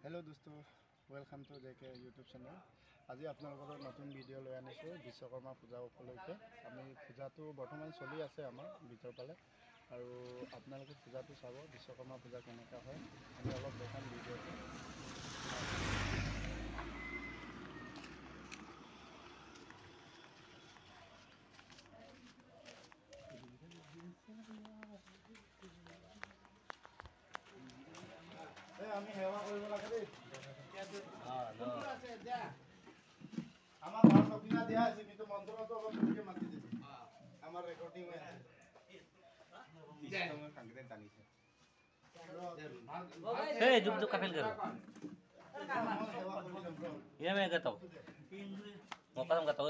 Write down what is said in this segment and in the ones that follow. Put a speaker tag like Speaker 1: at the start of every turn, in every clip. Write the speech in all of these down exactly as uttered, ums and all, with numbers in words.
Speaker 1: Hello दोस्तों welcome to JK YouTube channel. आज आपलोगों नतुन भिडिओ लै आनिছোঁ विश्वकर्मा पूजा उपलक्षे। आमी पूजातो बर्तमान चलि आछे आमार भितर फाले आरु आपनालोके पूजातो चाब विश्वकर्मा पूजा केनेका हय आमी अलप देखाम भिडिओतो। আমি সেৱা কৰিব লাগে দেই। আমাৰ ঘৰ দক্ষিণা দিয়া আছে কিন্তু মন্দিৰতো অলপ বেছিকে মাতি দিবি। আমাৰ ৰেকৰ্ডিং হৈ আছে। মই কাংকেতে টানিছে।
Speaker 2: ए जुग जुग काफिल करो ये मैं कहता हूँ मौका तुम कहता हूँ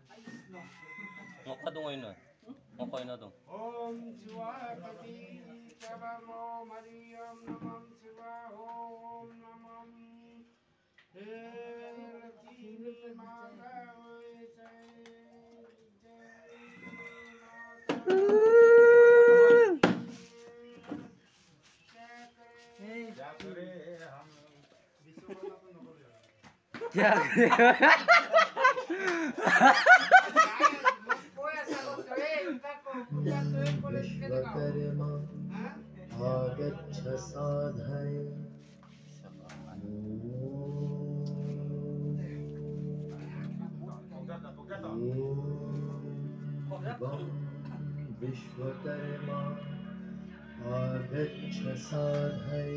Speaker 2: मौका दूँगा इन्हें मौका इन्हें दूँ
Speaker 1: ओम शिवापति नमो मरियम नमः शिवाय ओम नमः हे लक्ष्मी माता होय
Speaker 2: क्या
Speaker 3: विश्वकर्मा आगच्छ साधय विश्वकर्मा आगच्छ साधय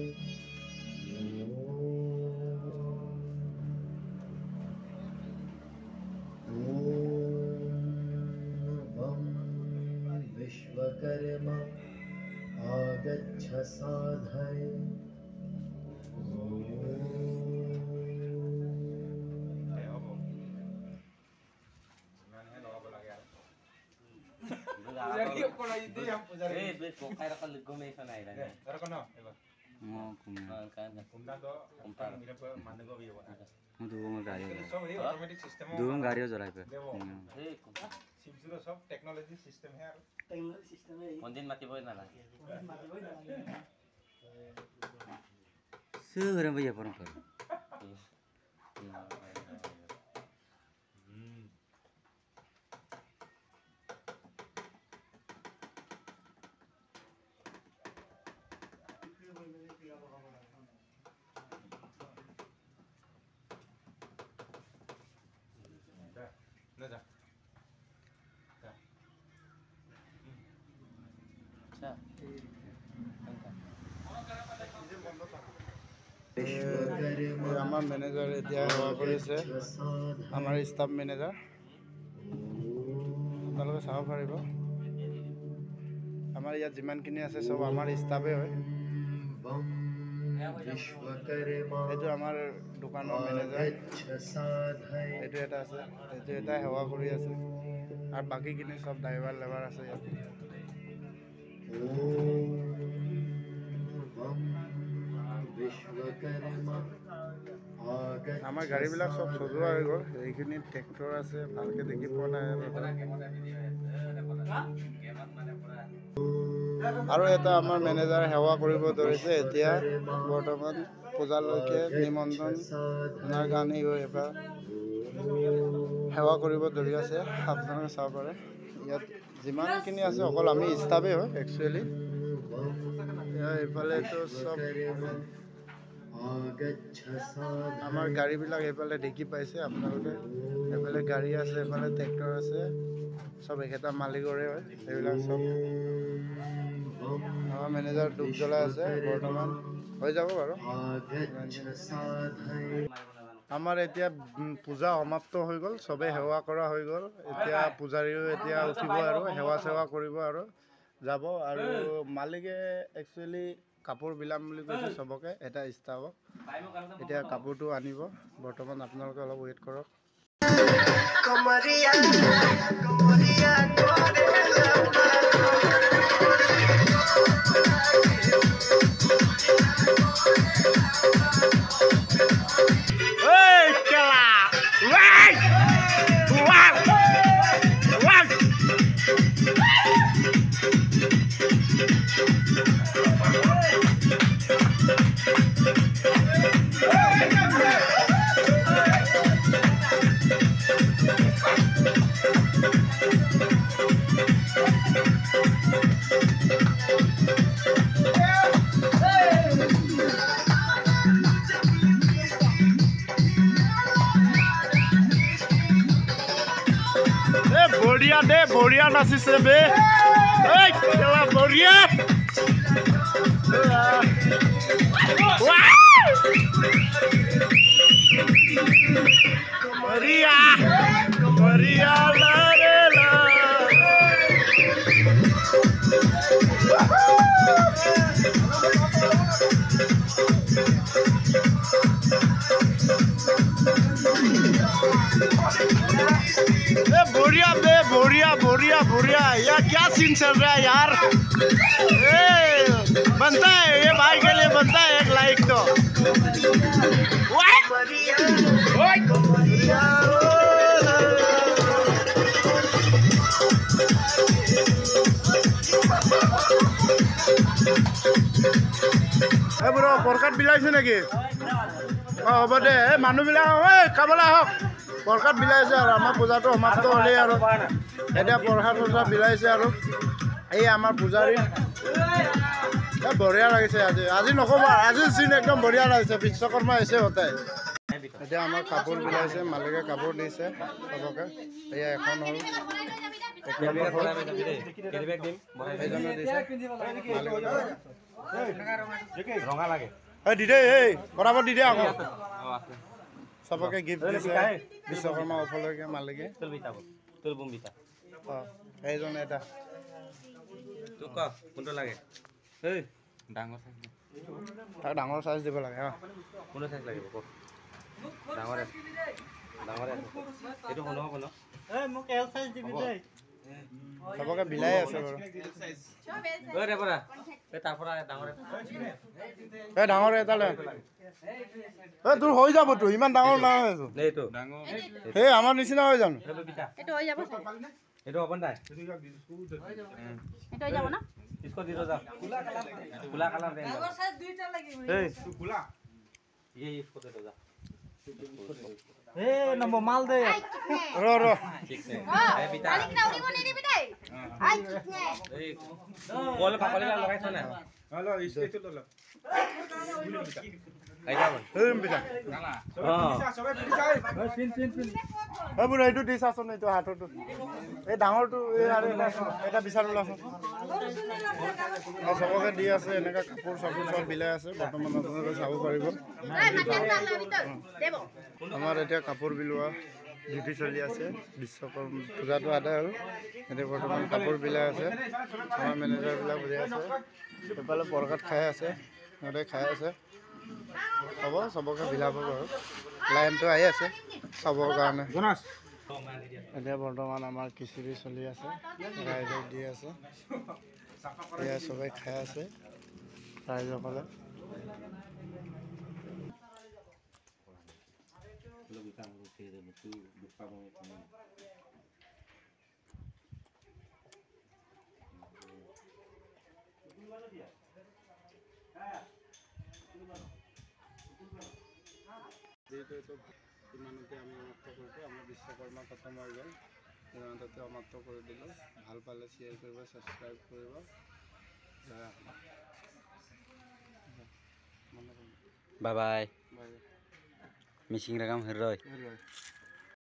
Speaker 3: विश्वकर्मा आगच्छ साधय
Speaker 2: ए बे कोकाई रखा लगोमे ऐसा नहीं लगे
Speaker 4: Pero kono, eba.
Speaker 2: mau kumna kan
Speaker 4: Kumda to
Speaker 2: Kumta.
Speaker 4: mira pe mande ko biyo na.
Speaker 5: ମୁଁ ଦୁବଙ୍ଗ ଗାଡ଼ି
Speaker 4: Pero सब ये automatic system हो.
Speaker 5: ଦୁବଙ୍ଗ ଗାଡ଼ି ଚଲାଇ ପେ
Speaker 4: Demo.
Speaker 2: ए kumta
Speaker 4: Simsuro सब technology system है यार.
Speaker 2: कौन दिन माती बोल ना ला
Speaker 5: सुगरे भैया पर कर
Speaker 4: ना जा.
Speaker 2: अच्छा
Speaker 1: আমাৰ মেনেজাৰ এতিয়া সেৱা কৰিছে আমাৰ ষ্টাফ মেনেজাৰ আপোনালোকে চাব পাৰিব আমাৰ ইয়াত যিমানখিনি আছে চব আমাৰ ষ্টাফে হয় এইটো আমাৰ দোকানৰ মেনেজাৰ এইটো এটা আছে এইটো এটা সেৱা কৰি আছে আৰু বাকীখিনি চব ড্ৰাইভাৰ লেবাৰ আছে ইয়াত আমাৰ গাড়ীবিলাক চব সজোৱা হৈ গ'ল এইখিনি ট্ৰেক্টৰ আছে ভালকে দেখি পোৱা নাই আৰু এটা আমাৰ মেনেজাৰ সেৱা কৰিব ধৰিছে এতিয়া বৰ্তমান পূজালৈকে নিমন্ত্ৰণ আপোনাৰ কাৰণে এবাৰ সেৱা কৰিব ধৰি আছে আপোনালোকে চাব পাৰে ইয়াত যিমানখিনি আছে অকল আমি ষ্টাফেই হয় একচুৱেলি এইফালেতো চব আমাৰ গাড়ীবিলাক এইফালে দেখি পাইছে আপোনালোকে এইফালে গাড়ী আছে এইফালে ট্ৰেক্টৰ আছে চব একেটা মালিকৰে হয় এইবিলাক চব আমাৰ মেনেজাৰ ডুব জ্বলাই আছে বৰ্তমান হৈ যাব বাৰু আমাৰ এতিয়া পূজা সমাপ্ত হৈ গ'ল চবে সেৱা কৰা হৈ গ'ল এতিয়া পূজাৰীও এতিয়া উঠিব আৰু সেৱা চেৱা কৰিব আৰু যাব আৰু মালিকে একচুৱেলি কাপোৰ বিলাম বুলি কৈছে চবকে এটা ষ্টাফক এতিয়া কাপোৰটো আনিব বৰ্তমান আপোনালোকে অলপ ৱেইট কৰক
Speaker 3: Hey!
Speaker 1: বঢ়িয়া দে বঢ়িয়া নাচিছে বে এই কেলা বঢ়িয়া বঢ়িয়া বঢ়িয়া লা ৰে লা बढ़िया बे बढ़िया बढ़िया बढ़िया यार क्या सीन चल रहा है यार ए, बनता है ये भाई के लिए बनता है एक लाइक तो ब्रो प्रसाद बिलाइছে নেকি অ হ'ব দে এই মানুহবিলাক ঐ খাবলৈ আহক প্ৰসাদ বিলাইছে আৰু আমাৰ পূজাটো সমাপ্ত হ'লেই আৰু এতিয়া প্ৰসাদ চসাদ বিলাইছে আৰু এই আমাৰ পূজাৰী এই বঢ়িয়া লাগিছে আজি আজি নক'বা আজি চিন একদম বঢ়িয়া লাগিছে বিশ্বকৰ্মা আহিছে হতাই এতিয়া আমাৰ কাপোৰ বিলাইছে মালিকে কাপোৰ দিছে চবকে এয়া এখন হ'ল
Speaker 4: ৰঙা লাগে
Speaker 1: এই দি দে এই বৰাবৰ দি দে আকৌ सबके गिफ्ट दिছে বিশ্বকৰ্মা উপলক্ষে মালিকে
Speaker 2: তোল বিতাব তোল বম বিতা
Speaker 1: অ এইজন এটা
Speaker 2: তো ক কোনটো লাগে এই ডাঙৰ সাইজ
Speaker 1: তাক ডাঙৰ সাইজ দিব লাগে হা
Speaker 2: কোন সাইজ লাগিব ক ডাঙৰ আছে ডাঙৰ আছে এটো হনো হ'ব ন এই মোক এল সাইজ দিবি দেই
Speaker 1: सबके বিলাই আছে বাৰু
Speaker 2: ওই রে বড়া এ তারপর ডাঙৰ
Speaker 1: এই ডাঙৰ এটা লৈ এই তোৰ হৈ যাব তো ইমান ডাঙৰ না হৈছো
Speaker 2: নেই তো ডাঙৰ
Speaker 1: এই আমাৰ নিচিনা হৈ জানো
Speaker 2: এটো বিতা
Speaker 6: এটো হৈ যাব
Speaker 2: এটো ওপেন নাই
Speaker 6: এটো হৈ যাব না
Speaker 2: इसको दे दो जा कुला कलर कुला कलर दे
Speaker 6: আগৰ সাইজ দুইটা লাগিব
Speaker 2: ए
Speaker 4: तू कुला
Speaker 2: ये इसको दे दो जा
Speaker 7: ए नंबर माल दे
Speaker 1: ৰ ৰ
Speaker 2: ठीक है ए बिता
Speaker 6: মালিক না উড়িব নিদিবি দেই আই কিতনে
Speaker 2: এই বল পাকলি লগাইছ না
Speaker 4: হলো ইস্কেটো ললো
Speaker 2: আই যাব
Speaker 1: এই বিটা
Speaker 2: हां
Speaker 4: সবে পিছাই
Speaker 7: पिन पिन पिन
Speaker 1: এই বুঢ়া এইটো দিছ আছ নাই তো হাতটো এই ডাঙৰটো এই আৰু এটা এটা বিচাৰ ওলাছ চবকে দি আছে এনেকা কাপোৰ চাপোৰ চব বিলাই আছে বৰ্তমান আপোনালোকে চাব পাৰিব
Speaker 6: এই মাটি আলা ভিতর দেব
Speaker 1: আমাৰ এতিয়া কাপোৰ বিলোৱা ডিউটি চলি আছে বিশ্বকৰ্মা পূজাটো আদায় হ'ল এতিয়া বৰ্তমান কাপোৰ বিলাই আছে আমাৰ মেনেজাৰবিলাক বহি আছে এইফালে প্ৰসাদ খাই আছে সিহঁতে খাই আছে হ'ব চবকে বিলাব বাৰু লাইনটো আহি আছে চাবৰ কাৰণে
Speaker 4: জোনাস
Speaker 1: এতিয়া বৰ্তমান আমাৰ খিচিৰি চলি আছে ৰাইজক দি আছে এয়া চবেই খাই আছে ৰাইজসকলে ইমানতে আমি সমাপ্ত কৰিছোঁ আমাৰ বিশ্বকৰ্মা খতম হৈ গ'ল ইমানতে সমাপ্ত কৰি দিলোঁ ভাল পালে শ্বেয়াৰ কৰিব ছাবস্ক্ৰাইব কৰিব
Speaker 5: बाय बाय
Speaker 1: বাই
Speaker 5: मिसिं रकम हर
Speaker 1: বাই